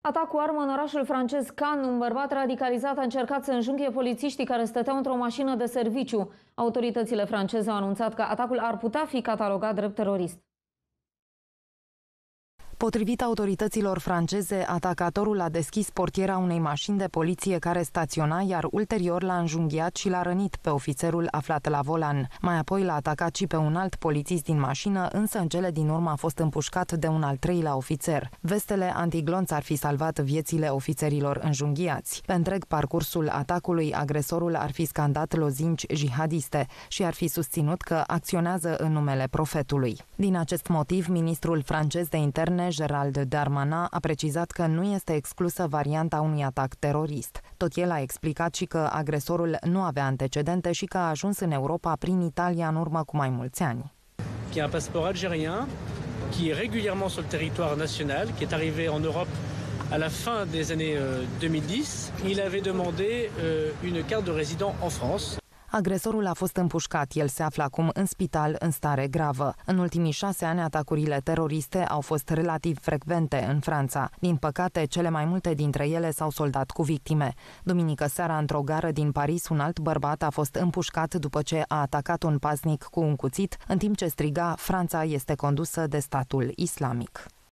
Atac cu armă în orașul francez Cannes. Un bărbat radicalizat a încercat să înjunghe polițiștii care stăteau într-o mașină de serviciu. Autoritățile franceze au anunțat că atacul ar putea fi catalogat drept terorist. Potrivit autorităților franceze, atacatorul a deschis portiera unei mașini de poliție care staționa, iar ulterior l-a înjunghiat și l-a rănit pe ofițerul aflat la volan. Mai apoi l-a atacat și pe un alt polițist din mașină, însă în cele din urmă a fost împușcat de un al treilea ofițer. Vestele antiglonț ar fi salvat viețile ofițerilor înjunghiați. Pe întreg parcursul atacului, agresorul ar fi scandat lozinci jihadiste și ar fi susținut că acționează în numele profetului. Din acest motiv, ministrul francez de interne Gérald Darmanin a precizat că nu este exclusă varianta unui atac terorist. Tot el a explicat și că agresorul nu avea antecedente și că a ajuns în Europa prin Italia în urmă cu mai mulți ani. Qui a un passeport algérien, qui est régulièrement sur le territoire national, qui est arrivé en Europe à la fin des années 2010. Il avait demandé une carte de résident en France. Agresorul a fost împușcat. El se află acum în spital în stare gravă. În ultimii 6 ani, atacurile teroriste au fost relativ frecvente în Franța. Din păcate, cele mai multe dintre ele s-au soldat cu victime. Duminică seara, într-o gară din Paris, un alt bărbat a fost împușcat după ce a atacat un paznic cu un cuțit, în timp ce striga: "Franța este condusă de statul islamic".